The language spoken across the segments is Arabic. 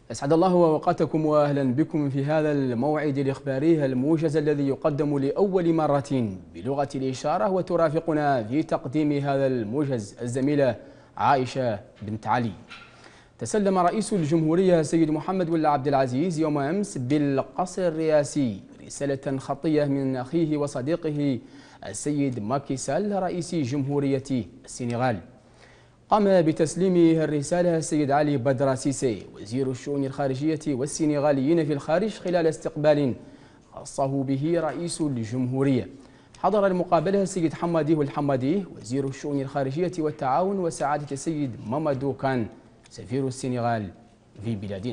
أسعد الله أوقاتكم وأهلا بكم في هذا الموعد الإخباري الموجز الذي يقدم لأول مرة بلغة الإشارة، وترافقنا في تقديم هذا الموجز الزميلة عائشة بنت علي. تسلم رئيس الجمهورية السيد محمد بن عبد العزيز يوم أمس بالقصر الرئاسي رسالة خطية من أخيه وصديقه السيد ماكي سال رئيس جمهورية السنغال. قام بتسليم الرسالة السيد علي بدر سيسي وزير الشؤون الخارجية والسنغاليين في الخارج خلال استقبال خصه به رئيس الجمهورية. حضر المقابلة السيد حمادي الحمادي وزير الشؤون الخارجية والتعاون، وسعادة السيد مامادو كان سفير السنغال في بلادنا.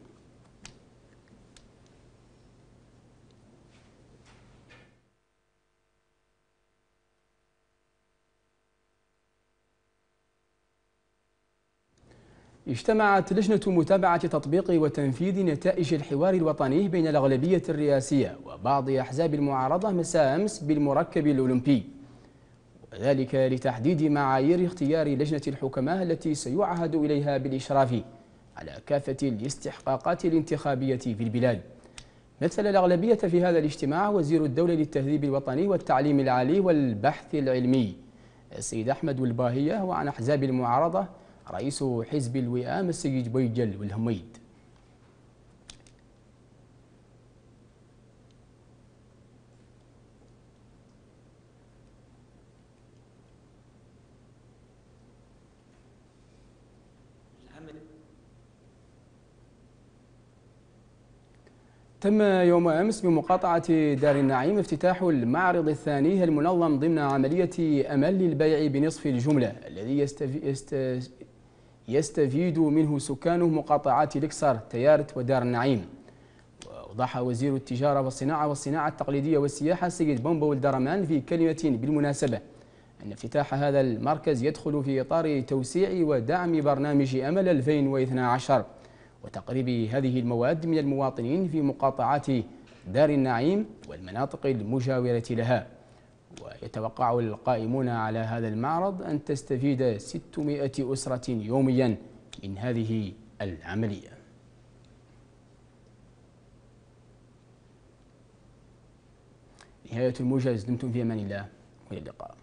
اجتمعت لجنة متابعة تطبيق وتنفيذ نتائج الحوار الوطني بين الأغلبية الرئاسية وبعض أحزاب المعارضة مساء أمس بالمركب الأولمبي، وذلك لتحديد معايير اختيار لجنة الحكماء التي سيعهد إليها بالإشراف على كافة الاستحقاقات الانتخابية في البلاد. مثل الأغلبية في هذا الاجتماع وزير الدولة للتهذيب الوطني والتعليم العالي والبحث العلمي السيد أحمد الباهية، وعن أحزاب المعارضة رئيس حزب الوئام السيد بويجل والهميد. تم يوم أمس بمقاطعة دار النعيم افتتاح المعرض الثاني المنظم ضمن عملية أمل للبيع بنصف الجملة الذي يستفيد منه سكان مقاطعات لكسر تيارت ودار النعيم. وأوضح وزير التجارة والصناعة التقليدية والسياحة السيد بومبو الدرمان في كلمة بالمناسبة أن افتتاح هذا المركز يدخل في إطار توسيع ودعم برنامج أمل 2012 وتقريب هذه المواد من المواطنين في مقاطعات دار النعيم والمناطق المجاورة لها. ويتوقع القائمون على هذا المعرض أن تستفيد 600 أسرة يوميا من هذه العملية. نهاية الموجز، دمتم في أمان الله، وإلى اللقاء.